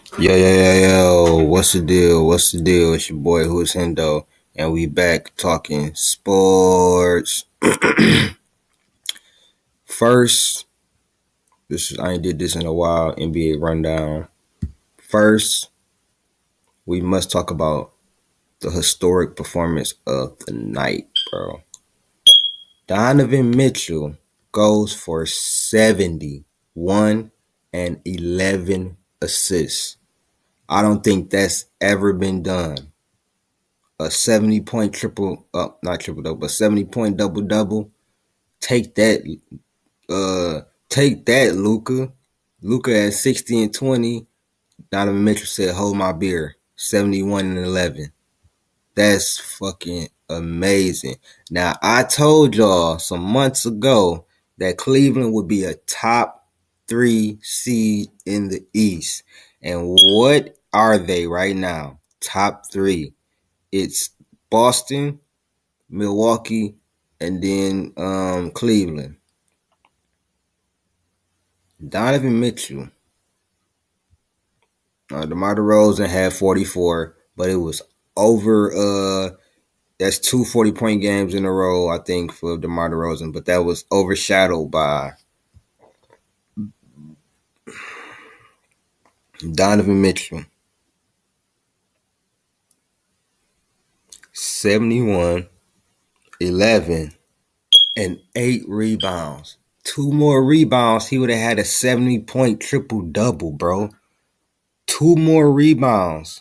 Yo, what's the deal? What's the deal? It's your boy Who's Hendo, and we back talking sports. First, I ain't did this in a while. NBA rundown. First, we must talk about the historic performance of the night, bro. Donovan Mitchell goes for 71 and 11 assists. I don't think that's ever been done. A 70-point not triple double, but 70-point double double. Take that, Luka. Luka at 60 and 20. Donovan Mitchell said, "Hold my beer." 71 and 11. That's fucking amazing. Now I told y'all some months ago that Cleveland would be a top 3 seed in the East, and what are they right now? Top 3. It's Boston, Milwaukee, and then Cleveland. Donovan Mitchell, DeMar DeRozan had 44, but it was over. That's 2 40-point games in a row, I think, for DeMar DeRozan, but that was overshadowed by Donovan Mitchell. 71, 11, and 8 rebounds. 2 more rebounds, he would have had a 70-point triple-double, bro. 2 more rebounds.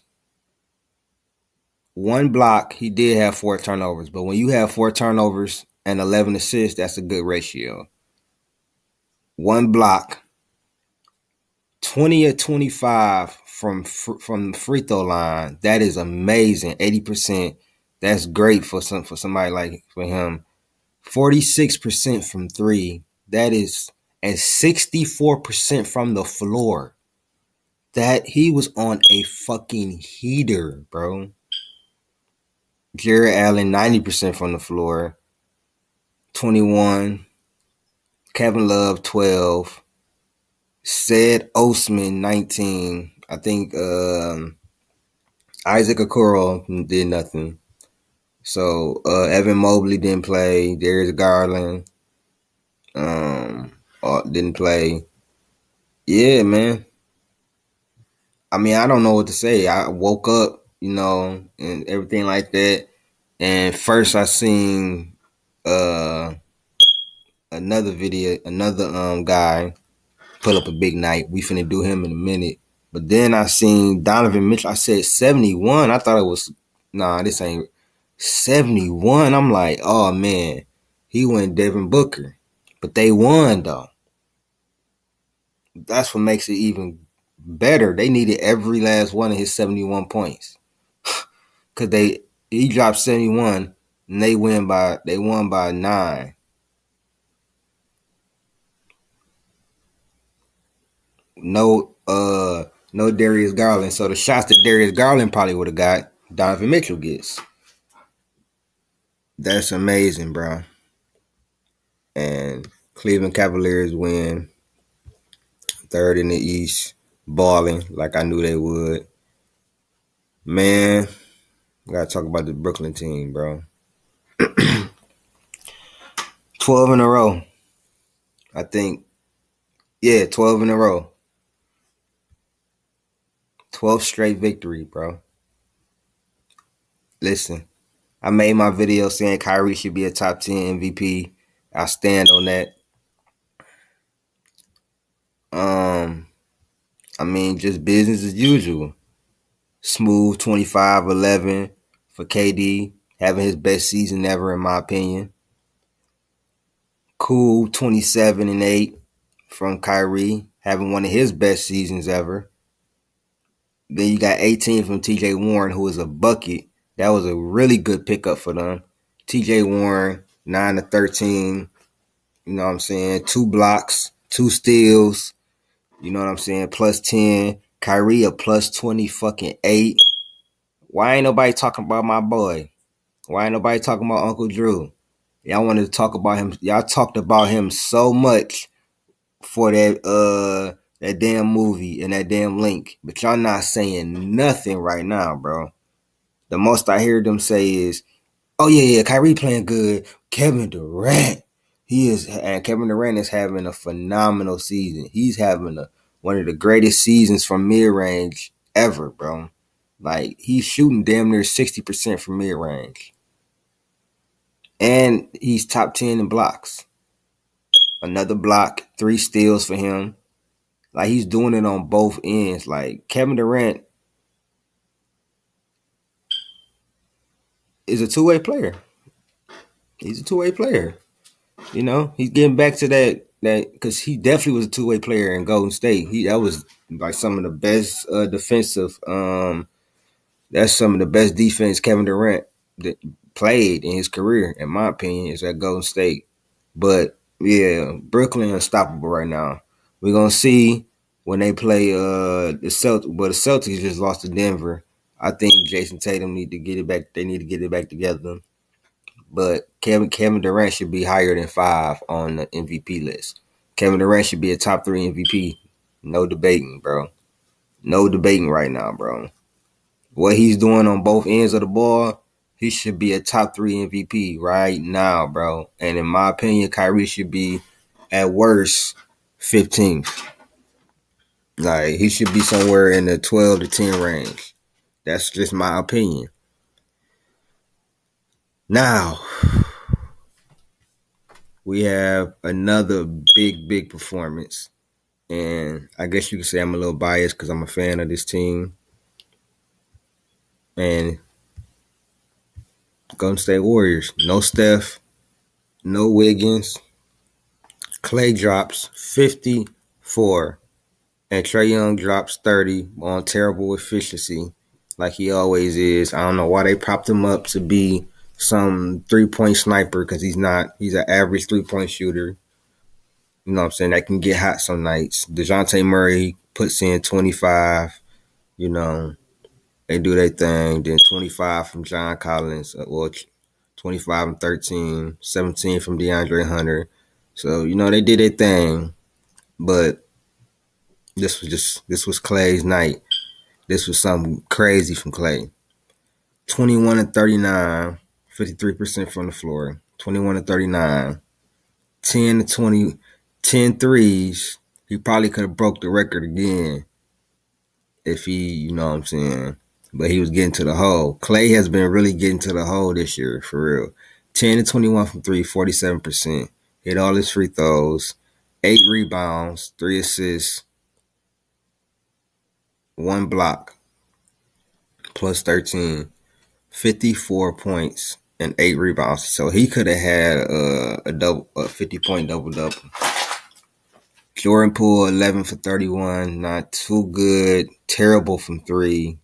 1 block. He did have 4 turnovers, but when you have 4 turnovers and 11 assists, that's a good ratio. 1 block. 20 or 25 from the free throw line. That is amazing. 80%. That's great for somebody like for him. 46% from 3. That is, and 64% from the floor. That he was on a fucking heater, bro. Jared Allen, 90% from the floor. 21. Kevin Love, 12. Ced Osman, 19. I think Isaac Okoro did nothing. So Evan Mobley didn't play. Darius Garland didn't play. Yeah, man. I mean, I don't know what to say. I woke up, and everything like that. And first I seen another video, another guy put up a big night. We finna do him in a minute. But then I seen Donovan Mitchell. I said 71. I thought it was, this ain't 71. I'm like, oh man, he went Devin Booker. But they won though. That's what makes it even better. They needed every last one of his 71 points. Cause he dropped 71 and they won by 9. No Darius Garland. So the shots that Darius Garland probably would have got, Donovan Mitchell gets. That's amazing, bro. And Cleveland Cavaliers win. 3rd in the East. Balling like I knew they would. Man, gotta talk about the Brooklyn team, bro. 12 in a row. I think. Yeah, 12 in a row. 12 straight victory, bro. Listen, I made my video saying Kyrie should be a top 10 MVP. I stand on that. I mean, just business as usual. Smooth 25-11 for KD, having his best season ever, in my opinion. Cool 27-8 from Kyrie, having one of his best seasons ever. Then you got 18 from TJ Warren, who is a bucket. That was a really good pickup for them. TJ Warren, 9-13. You know what I'm saying? 2 blocks, 2 steals. You know what I'm saying? Plus 10. Kyrie a plus 20-8. Why ain't nobody talking about my boy? Why ain't nobody talking about Uncle Drew? Y'all wanted to talk about him. Y'all talked about him so much for that that damn movie and that damn link, but y'all not saying nothing right now, bro. The most I hear them say is, "Oh yeah, Kyrie playing good. Kevin Durant, and Kevin Durant is having a phenomenal season. He's having one of the greatest seasons from mid range ever, bro. Like he's shooting damn near 60% from mid range, and he's top 10 in blocks. Another block, 3 steals for him. Like he's doing it on both ends. Like Kevin Durant is a two-way player. He's a two-way player. You know, he's getting back to that because he definitely was a two-way player in Golden State. That was like some of the best defensive. That's some of the best defense Kevin Durant that played in his career, in my opinion, is at Golden State. But yeah, Brooklyn unstoppable right now. We're gonna see when they play the Celtics. But the Celtics just lost to Denver. I think Jason Tatum need to get it back. They need to get it back together. But Kevin Durant should be higher than 5 on the MVP list. Kevin Durant should be a top 3 MVP. No debating, bro. No debating right now, bro. What he's doing on both ends of the ball, he should be a top 3 MVP right now, bro. And in my opinion, Kyrie should be at worst 15th. Like he should be somewhere in the 12 to 10 range. That's just my opinion. Now, we have another big performance. And I guess you could say I'm a little biased because I'm a fan of this team. And Golden State Warriors. No Steph, no Wiggins. Klay drops 54. And Trae Young drops 30 on terrible efficiency like he always is. I don't know why they propped him up to be some 3-point sniper because he's not. He's an average 3-point shooter. You know what I'm saying? That can get hot some nights. DeJounte Murray puts in 25. You know, they do their thing. Then 25 from John Collins. Well, 25 and 13. 17 from DeAndre Hunter. So, you know, they did their thing. But this was Klay's night. This was something crazy from Klay. 21 and 39, 53% from the floor. 21 and 39, 10 to 20, 10 threes. He probably could have broke the record again if he, you know what I'm saying. But he was getting to the hole. Klay has been really getting to the hole this year, for real. 10 to 21 from 3, 47%. Hit all his free throws. 8 rebounds, 3 assists, 1 block, plus 13, 54 points and 8 rebounds. So he could have had a 50-point double-double. Jordan Poole, 11 for 31, not too good. Terrible from 3.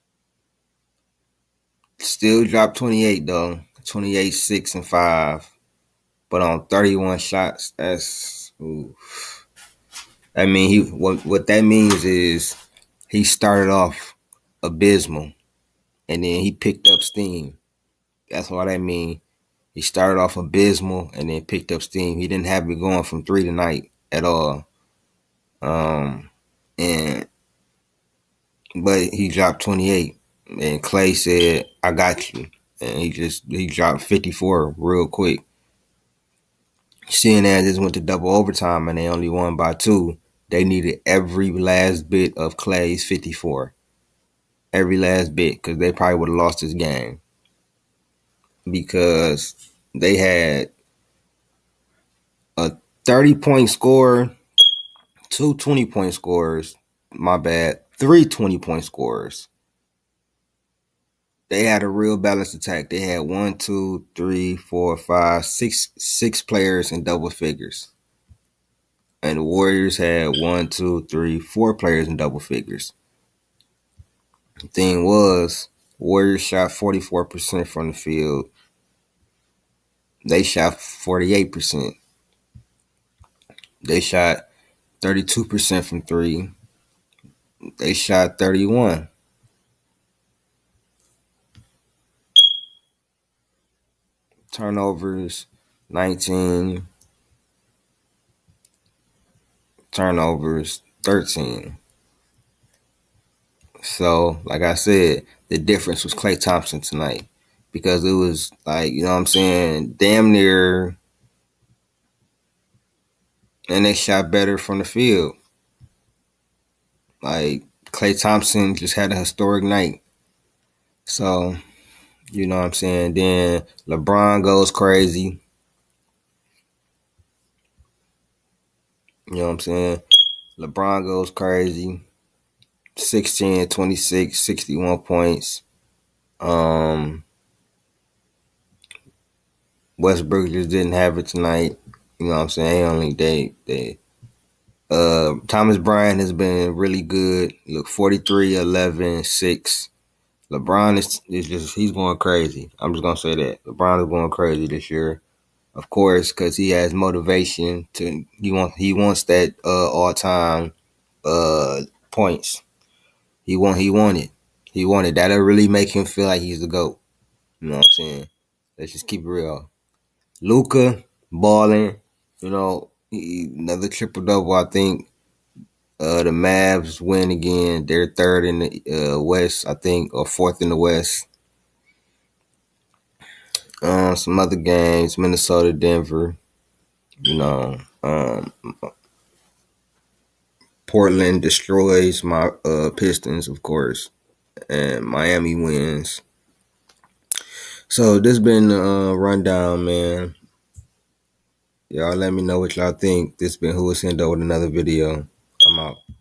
Still dropped 28 though. 28, 6, and 5. But on 31 shots, that's oof. I mean, what that means is he started off abysmal and then he picked up steam. That's what that means. He started off abysmal and then picked up steam. He didn't have it going from 3 tonight at all. But he dropped 28. And Klay said, "I got you." And he dropped 54 real quick. Seeing that this went to double overtime and they only won by 2, they needed every last bit of Klay's 54. Every last bit, because they probably would have lost this game. Because they had a 30-point score, 2 20-point scores, my bad, 3 20-point scores. They had a real balanced attack. They had 1, 2, 3, 4, 5, 6 players in double figures. And the Warriors had 1, 2, 3, 4 players in double figures. The thing was, Warriors shot 44% from the field. They shot 48%. They shot 32% from 3. They shot 31. Turnovers, 19. Turnovers, 13. So, like I said, the difference was Klay Thompson tonight because it was like, you know what I'm saying, damn near, and they shot better from the field. Like, Klay Thompson just had a historic night. So, you know what I'm saying, then LeBron goes crazy. You know what I'm saying? LeBron goes crazy. 16, 26, 61 points. Westbrook just didn't have it tonight. You know what I'm saying? Thomas Bryant has been really good. Look, 43, 11, 6. LeBron is just, he's going crazy. I'm just going to say that. LeBron is going crazy this year. Of course, because he has motivation to, he wants that all-time points. He wanted. That'll really make him feel like he's the GOAT. You know what I'm saying? Let's just keep it real. Luka balling, you know, another triple double. I think the Mavs win again. They're third in the West, I think, or fourth in the West. Some other games: Minnesota, Denver. You know, Portland destroys my Pistons, of course, and Miami wins. So this been a rundown, man. Y'all let me know what y'all think. This been Who Is Hendo with another video. I'm out.